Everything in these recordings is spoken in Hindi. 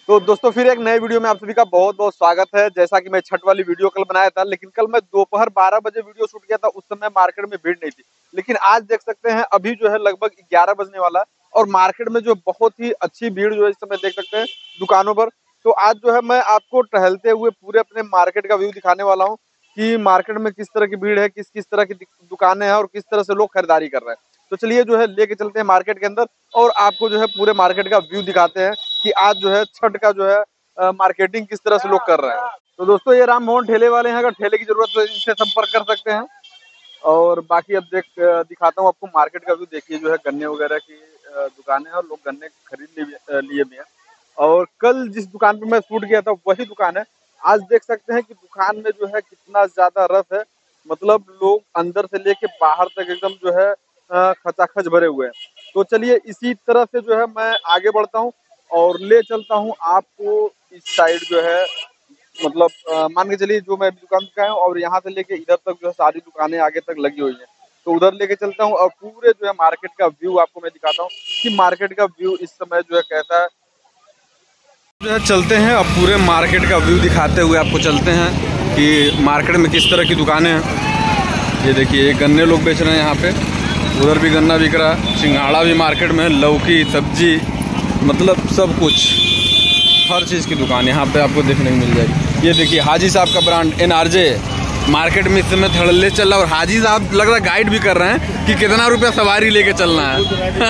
तो दोस्तों फिर एक नए वीडियो में आप सभी का बहुत बहुत स्वागत है। जैसा कि मैं छठ वाली वीडियो कल बनाया था, लेकिन कल मैं दोपहर 12 बजे वीडियो शूट किया था। उस समय मार्केट में भीड़ नहीं थी, लेकिन आज देख सकते हैं अभी जो है लगभग 11 बजने वाला है और मार्केट में जो बहुत ही अच्छी भीड़ जो है इस समय देख सकते हैं दुकानों पर। तो आज जो है मैं आपको टहलते हुए पूरे अपने मार्केट का व्यू दिखाने वाला हूँ कि मार्केट में किस तरह की भीड़ है, किस किस तरह की दुकानें हैं और किस तरह से लोग खरीदारी कर रहे हैं। तो चलिए जो है लेके चलते हैं मार्केट के अंदर और आपको जो है पूरे मार्केट का व्यू दिखाते हैं कि आज जो है छठ का जो है मार्केटिंग किस तरह से लोग कर रहे हैं। तो दोस्तों ये राम मोहन ठेले वाले हैं, अगर ठेले की जरूरत है इनसे संपर्क कर सकते हैं। और बाकी अब दिखाता हूँ आपको मार्केट का व्यू। देखिए जो है गन्ने वगैरह की दुकानें हैं और लोग गन्ने खरीद लिए भी हैं। और कल जिस दुकान पे मैं शूट किया था वही दुकान है। आज देख सकते हैं कि दुकान में जो है कितना ज्यादा रश है, मतलब लोग अंदर से लेके बाहर तक एकदम जो है खचाखच भरे हुए हैं। तो चलिए इसी तरह से जो है मैं आगे बढ़ता हूँ और ले चलता हूँ आपको इस साइड जो है, मतलब मान के चलिए जो मैं दुकान का हूँ और यहाँ से लेके इधर तक जो है सारी दुकानें आगे तक लगी हुई हैं। तो उधर लेके चलता हूँ और पूरे जो है मार्केट का व्यू आपको मैं दिखाता हूँ कि मार्केट का व्यू इस समय जो है कैसा है। जो है चलते हैं अब पूरे मार्केट का व्यू दिखाते हुए आपको चलते हैं कि मार्केट में किस तरह की दुकानें हैं। ये देखिए ये गन्ने लोग बेच रहे हैं यहाँ पे, उधर भी गन्ना बिक रहा है, सिंघाड़ा भी मार्केट में, लौकी सब्जी मतलब सब कुछ हर चीज़ की दुकान यहाँ पे आपको देखने को मिल जाएगी। ये देखिए हाजी साहब का ब्रांड NRJ मार्केट में इस समय धड़ल्ले चल रहा है और हाजी साहब लग रहा है गाइड भी कर रहे हैं कि कितना रुपया सवारी लेके चलना है।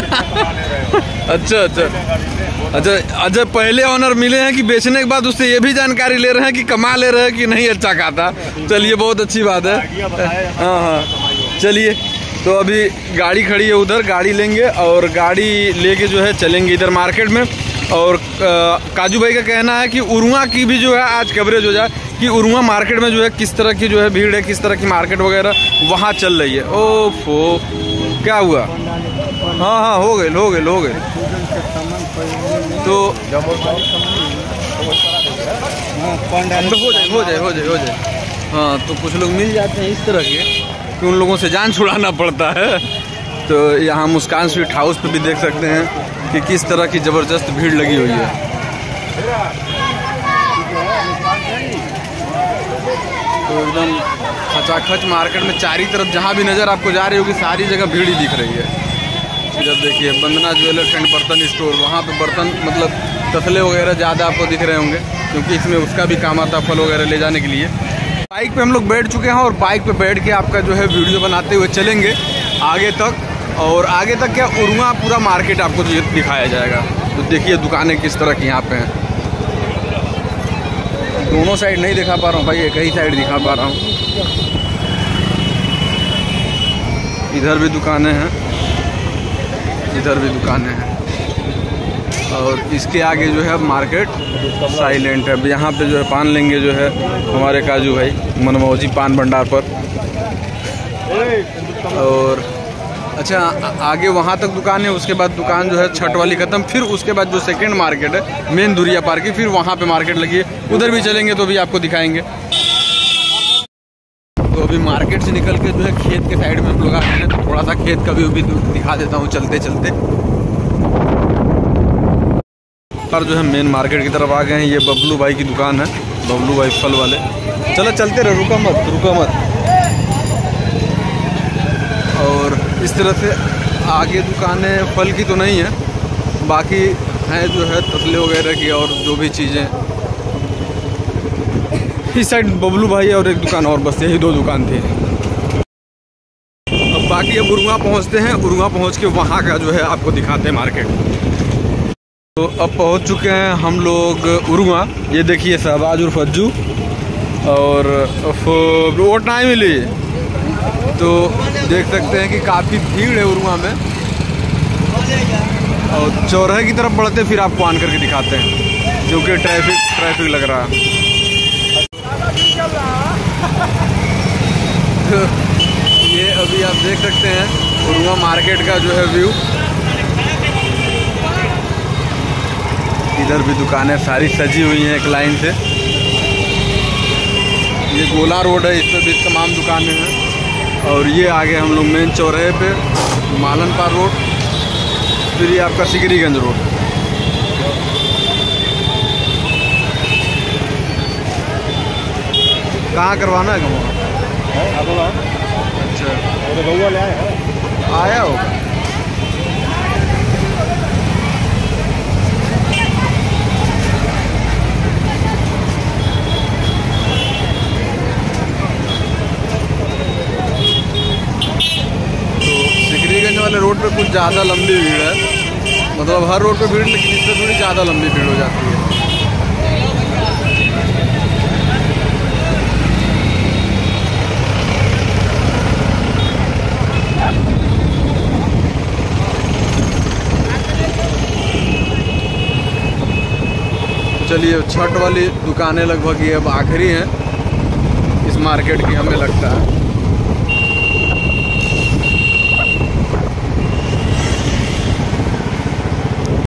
अच्छा पहले ऑनर मिले हैं कि बेचने के बाद उससे ये भी जानकारी ले रहे हैं कि कमा ले रहे हैं कि नहीं अच्छा खाता। चलिए बहुत अच्छी बात है। हाँ चलिए तो अभी गाड़ी खड़ी है उधर, गाड़ी लेंगे और गाड़ी लेके जो है चलेंगे इधर मार्केट में। और काजू भाई का कहना है कि उरुआ की भी जो है आज कवरेज हो जाए कि उरुआ मार्केट में जो है किस तरह की जो है भीड़ है, किस तरह की मार्केट वगैरह वहाँ चल रही है। ओफो क्या हुआ? हाँ हो गए तो हो जाए। हाँ तो कुछ लोग मिल जाते हैं इस तरह के कि उन लोगों से जान छुड़ाना पड़ता है। तो यहाँ मुस्कान स्वीट हाउस पे भी देख सकते हैं कि किस तरह की ज़बरदस्त भीड़ लगी हुई है। तो एकदम खचाखच मार्केट में चारों तरफ जहाँ भी नज़र आपको जा रही होगी सारी जगह भीड़ ही दिख रही है। जब देखिए Vandana jewellers and Bartan store, वहाँ पे बर्तन मतलब तसले वगैरह ज़्यादा आपको दिख रहे होंगे क्योंकि इसमें उसका भी काम आता है फल वगैरह ले जाने के लिए। बाइक पे हम लोग बैठ चुके हैं और बाइक पे बैठ के आपका जो है वीडियो बनाते हुए चलेंगे आगे तक। और आगे तक क्या उरुआ पूरा मार्केट आपको दिखाया जाएगा। तो देखिए दुकानें किस तरह की यहाँ पे हैं। दोनों साइड नहीं दिखा पा रहा हूँ भाई, एक ही साइड दिखा पा रहा हूँ। इधर भी दुकानें हैं, इधर भी दुकानें हैं और इसके आगे जो है मार्केट साइलेंट है। अब यहाँ पे जो है पान लेंगे जो है हमारे काजू भाई मनमौजी पान भंडार पर। और अच्छा आगे वहाँ तक दुकान है, उसके बाद दुकान जो है छठ वाली ख़त्म, फिर उसके बाद जो सेकंड मार्केट है मेन दुरिया पार्क की, फिर वहाँ पे मार्केट लगी है, उधर भी चलेंगे तो भी आपको दिखाएंगे। तो अभी मार्केट से निकल के जो है खेत के साइड में हम लोग आ गए हैं, तो थोड़ा सा खेत का व्यू भी दिखा देता हूँ चलते चलते। और जो है मेन मार्केट की तरफ आ गए हैं। ये बबलू भाई की दुकान है, बबलू भाई फल वाले। चलो चलते रहो, रुका मत। और इस तरह से आगे दुकानें फल की तो नहीं है, बाकी हैं जो है तसले वगैरह की और जो भी चीज़ें। इस साइड बबलू भाई और एक दुकान और, बस यही दो दुकान थी। अब बाकी अब उरुआ पहुँचते हैं, उरुआ पहुँच के वहाँ का जो है आपको दिखाते हैं मार्केट। तो अब पहुँच चुके हैं हम लोग उरुआ। ये देखिए शहबाज और फज्जू और वोट नहीं मिली तो देख सकते हैं कि काफ़ी भीड़ है उरुआ में। और चौराहे की तरफ बढ़ते फिर आपको आन करके दिखाते हैं क्योंकि ट्रैफिक लग रहा है। तो ये अभी आप देख सकते हैं उरुआ मार्केट का जो है व्यू। इधर भी दुकानें सारी सजी हुई हैं एक लाइन से। ये गोला रोड है, इस पर भी तमाम दुकानें हैं। और ये आगे हम लोग मेन चौराहे पे मालनपार रोड, फिर ये आपका सिकरीगंज रोड। कहाँ करवाना है कहाँ? अच्छा आया होगा। सिकरीगंज वाले रोड पे कुछ ज़्यादा लंबी भीड़ है, मतलब हर रोड पे भीड़, लेकिन इस पर थोड़ी ज़्यादा लंबी भीड़ हो जाती है। चलिए, छठ वाली दुकानें लगभग ये अब आखिरी हैं इस मार्केट की, हमें लगता है।